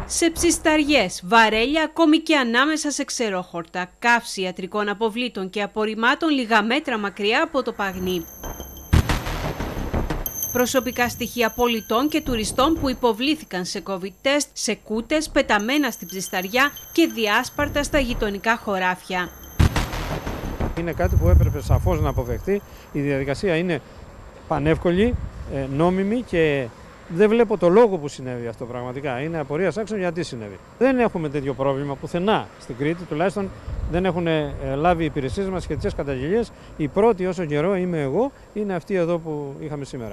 Σε ψισταριές, βαρέλια, ακόμη και ανάμεσα σε ξερόχορτα, καύση ιατρικών αποβλήτων και απορριμμάτων λίγα μέτρα μακριά από το Παγνί. Προσωπικά στοιχεία πολιτών και τουριστών που υποβλήθηκαν σε COVID test, σε κούτες, πεταμένα στην ψισταριά και διάσπαρτα στα γειτονικά χωράφια. Είναι κάτι που έπρεπε σαφώς να αποφευχθεί. Η διαδικασία είναι πανεύκολη, νόμιμη και δεν βλέπω το λόγο που συνέβη αυτό πραγματικά. Είναι απορίας άξιων γιατί συνέβη. Δεν έχουμε τέτοιο πρόβλημα πουθενά στην Κρήτη, τουλάχιστον δεν έχουν λάβει οι υπηρεσίες μας σχετικές καταγγελίες. Η πρώτη όσο καιρό είμαι εγώ, είναι αυτή εδώ που είχαμε σήμερα.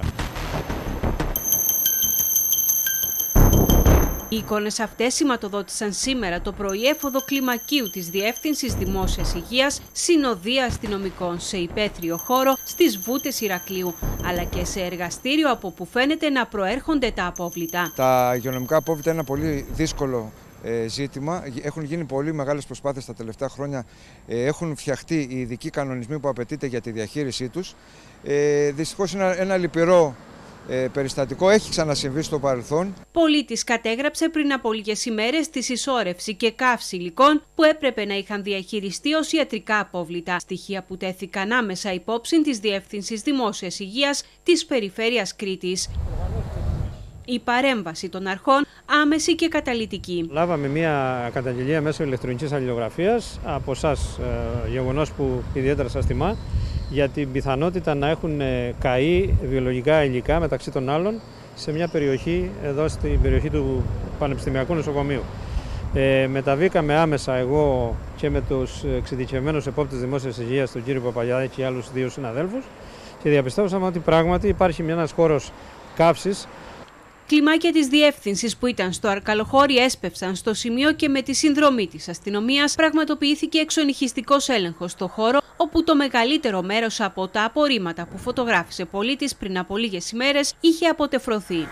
Οι εικόνες αυτές σηματοδότησαν σήμερα το πρωί έφοδο κλιμακίου της Διεύθυνσης Δημόσιας Υγείας συνοδεία αστυνομικών σε υπαίθριο χώρο στις Βούτες Ηρακλείου, αλλά και σε εργαστήριο από που φαίνεται να προέρχονται τα απόβλητα. Τα υγειονομικά απόβλητα είναι ένα πολύ δύσκολο ζήτημα. Έχουν γίνει πολύ μεγάλες προσπάθειες τα τελευταία χρόνια. Έχουν φτιαχτεί οι ειδικοί κανονισμοί που απαιτείται για τη διαχείρισή τους. Δυστυχώς είναι ένα λυπηρό περιστατικό, έχει ξανασυμβεί στο παρελθόν. Πολίτης κατέγραψε πριν από λίγες ημέρες τη συσσόρευση και καύση υλικών που έπρεπε να είχαν διαχειριστεί ως ιατρικά απόβλητα. Στοιχεία που τέθηκαν άμεσα υπόψη της Διεύθυνσης Δημόσιας Υγείας της Περιφέρειας Κρήτης. Η παρέμβαση των αρχών άμεση και καταλυτική. Λάβαμε μια καταγγελία μέσω ηλεκτρονικής αλληλογραφίας από εσάς, γεγονός που ιδιαίτερα σας τιμά, για την πιθανότητα να έχουν καεί βιολογικά υλικά μεταξύ των άλλων σε μια περιοχή, εδώ στην περιοχή του Πανεπιστημιακού Νοσοκομείου. Μεταβήκαμε άμεσα εγώ και με τους εξειδικευμένους επόπτες δημόσιας υγείας, τον κύριο Παπαγιάδη και άλλους δύο συναδέλφους, και διαπιστώσαμε ότι πράγματι υπάρχει ένας χώρος καύσης. Κλιμάκια της Διεύθυνσης που ήταν στο Αρκαλοχώρι έσπευσαν στο σημείο και με τη συνδρομή της αστυνομίας πραγματοποιήθηκε εξονυχιστικός έλεγχος στο χώρο, όπου το μεγαλύτερο μέρος από τα απορρίμματα που φωτογράφησε πολίτης πριν από λίγες ημέρες είχε αποτεφρωθεί.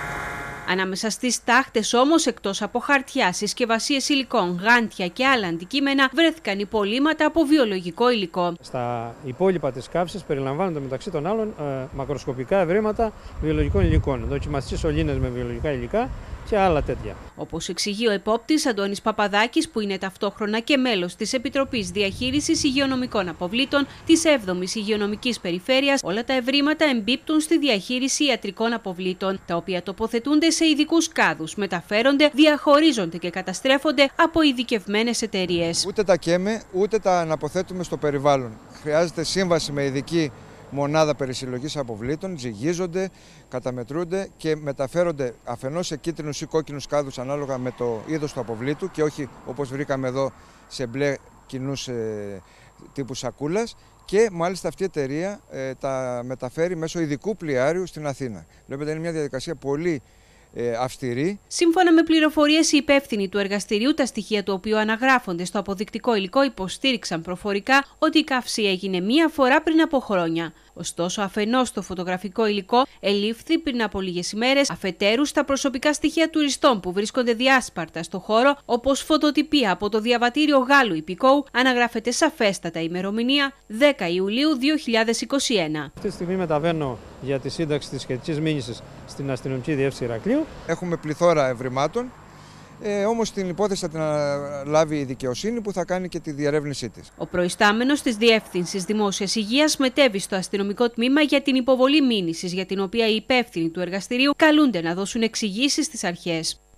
Ανάμεσα στις τάχτες όμως, εκτός από χαρτιά, συσκευασίες υλικών, γάντια και άλλα αντικείμενα, βρέθηκαν υπολείμματα από βιολογικό υλικό. Στα υπόλοιπα της καύσης περιλαμβάνονται μεταξύ των άλλων μακροσκοπικά ευρήματα βιολογικών υλικών, δοκιμαστικές σωλήνες με βιολογικά υλικά και άλλα τέτοια. Όπως εξηγεί ο επόπτης Αντώνης Παπαδάκης, που είναι ταυτόχρονα και μέλος της Επιτροπής Διαχείρισης Υγειονομικών Αποβλήτων της 7ης Υγειονομικής Περιφέρειας, όλα τα ευρήματα εμπίπτουν στη διαχείριση ιατρικών αποβλήτων, τα οποία τοποθετούνται σε ειδικούς κάδους, μεταφέρονται, διαχωρίζονται και καταστρέφονται από ειδικευμένες εταιρείες. Ούτε τα καίμε, ούτε τα αναποθέτουμε στο περιβάλλον. Χρειάζεται σύμβαση με ειδική μονάδα περισυλλογής αποβλήτων, ζυγίζονται, καταμετρούνται και μεταφέρονται αφενός σε κίτρινους ή κόκκινους κάδους ανάλογα με το είδος του αποβλήτου και όχι όπως βρήκαμε εδώ σε μπλε κοινούς τύπου σακούλας, και μάλιστα αυτή η εταιρεία τα μεταφέρει μέσω ειδικού πλοιάριου στην Αθήνα. Βλέπετε, είναι μια διαδικασία πολύ αυστηρή. Σύμφωνα με πληροφορίες, οι υπεύθυνοι του εργαστηρίου, τα στοιχεία του οποίου αναγράφονται στο αποδεικτικό υλικό, υποστήριξαν προφορικά ότι η καύση έγινε μία φορά πριν από χρόνια. Ωστόσο, αφενός το φωτογραφικό υλικό ελήφθη πριν από λίγες ημέρες, αφετέρου στα προσωπικά στοιχεία τουριστών που βρίσκονται διάσπαρτα στο χώρο, όπως φωτοτυπία από το διαβατήριο Γάλλου υπηκόου, αναγράφεται σαφέστατα η ημερομηνία 10 Ιουλίου 2021. Αυτή τη στιγμή μεταβαίνω για τη σύνταξη της σχετικής μήνυσης στην Αστυνομική Διεύθυνση Ηρακλείου. Έχουμε πληθώρα ευρημάτων. Όμως την υπόθεση θα την λάβει η δικαιοσύνη που θα κάνει και τη διερεύνησή της. Ο προϊστάμενος της Διεύθυνσης Δημόσιας Υγείας μετέβη στο αστυνομικό τμήμα για την υποβολή μήνυσης, για την οποία οι υπεύθυνοι του εργαστηρίου καλούνται να δώσουν εξηγήσεις στις αρχές.